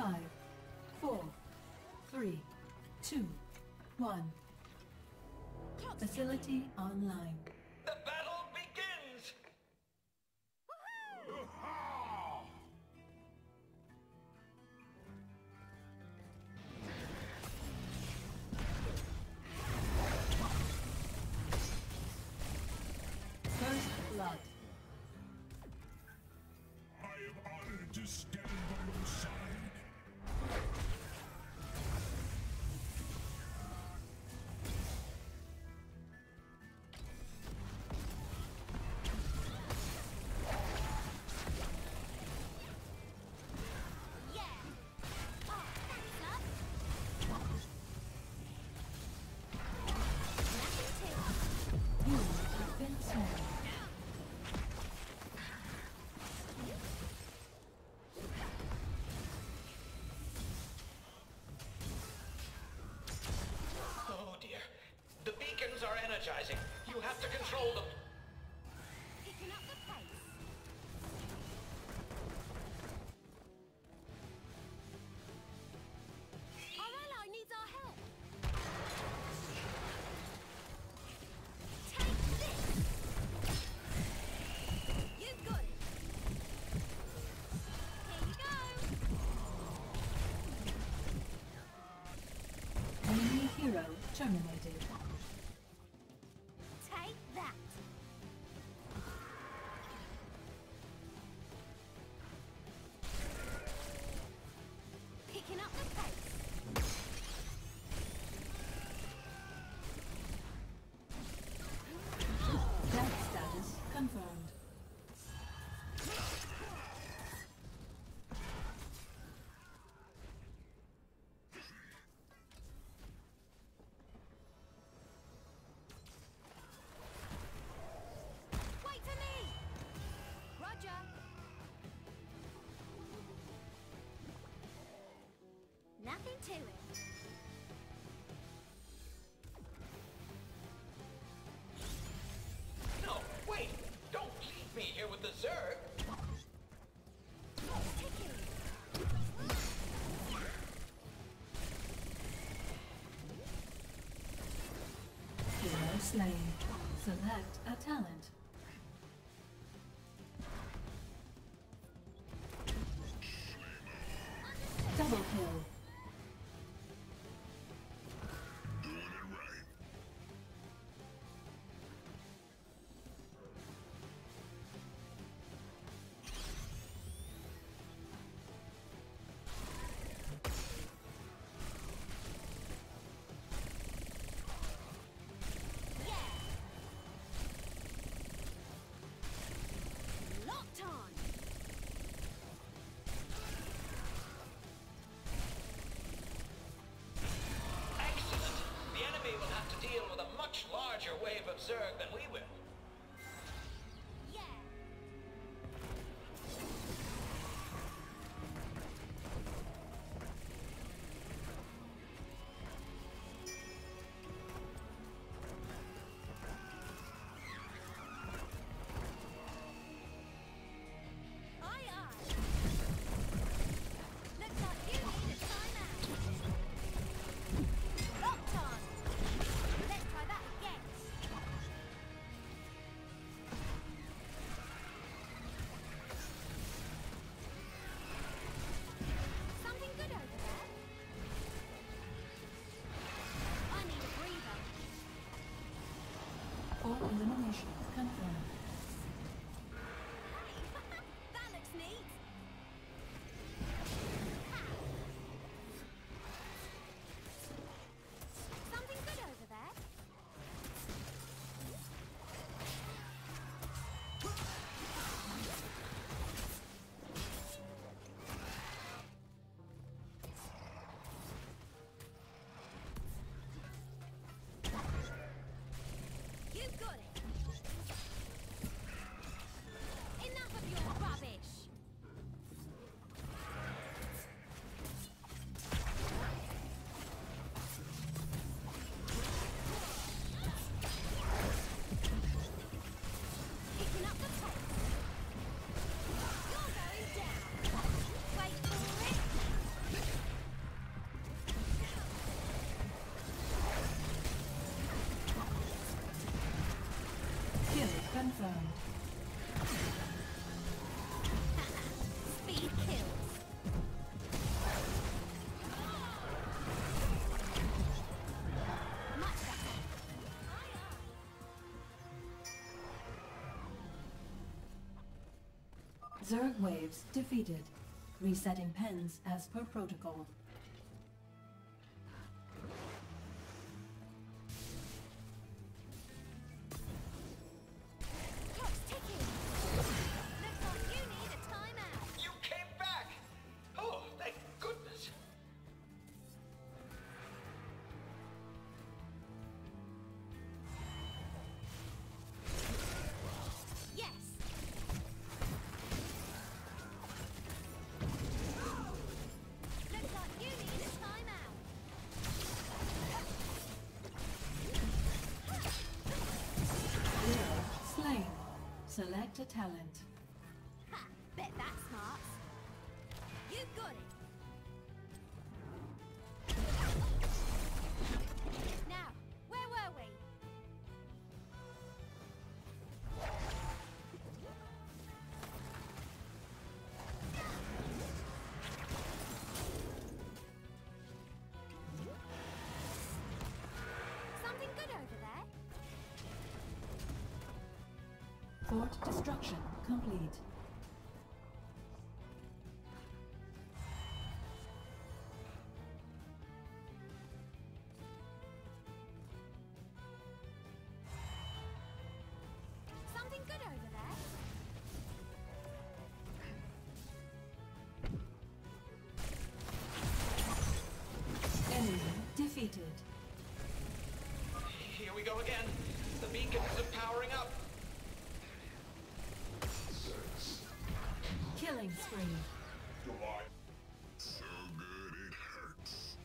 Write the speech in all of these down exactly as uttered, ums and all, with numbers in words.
Five, four, three, two, one. Facility online. The battle begins! First blood. I am honored to stand by your side. You have been slain. Oh dear. The beacons are energizing. You have to control them. Picking up the pace. Our ally needs our help. Take this. You've got it. Here you go. Enemy hero terminated. Take that. Picking up the pace. Death status confirmed. Wait for me. Roger. Nothing to it. No, wait! Don't leave me here with the Zerg! Ticking. Hero slain. Select a talent. Double kill. Doing it right. Zerg waves defeated. Resetting pens as per protocol. Clock's ticking. Looks like you need a timeout. You came back! Oh, thank goodness. Yes. Looks like you need a timeout. Lyra slain. Select a talent. Ha! Bet that's smart. You got it. Now, where were we? Something good over there? Fort destruction complete. Something good over there? Enemy defeated. Here we go again. The beacons are powering up. Killing spree. Goodbye. So good it hurts.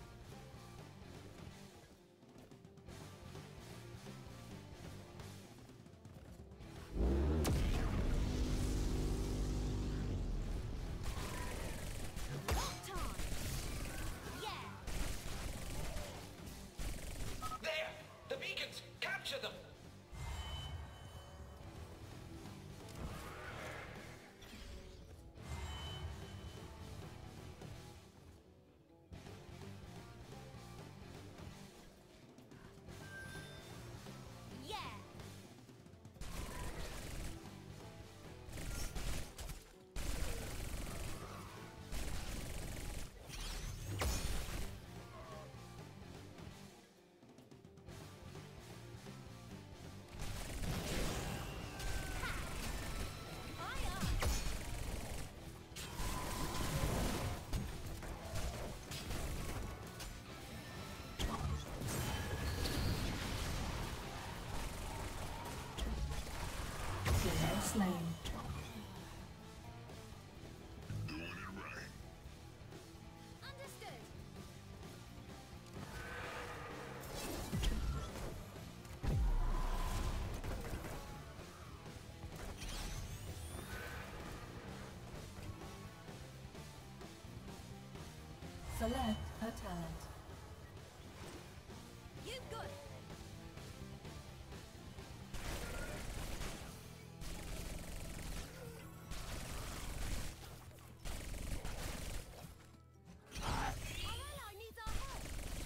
Locked on. Yeah. There! The beacons! Capture them! Yeah. Aye, aye. Lyra slain. Doing it right. Understood. Select a talent. You got it. Our ally needs our help.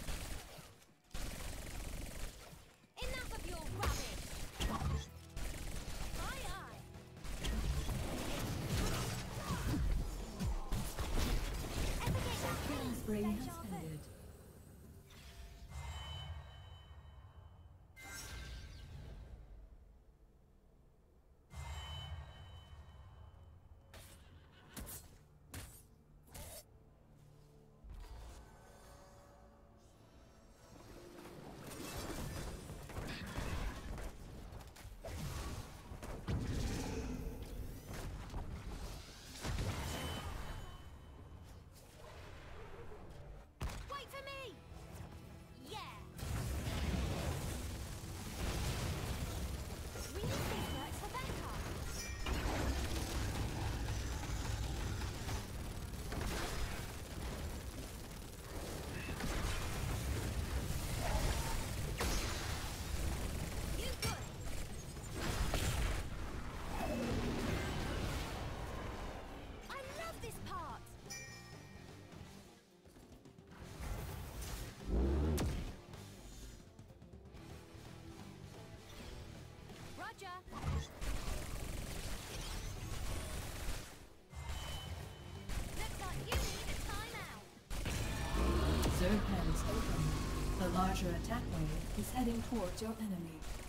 Enough of your rubbish. Aye, aye. Ever get that Killing spree deja has vu? ended. Wait for me! Yeah! We need these works for backup. You got it. I love this part. Roger. Your pens open. The larger attack wave is heading towards your enemy.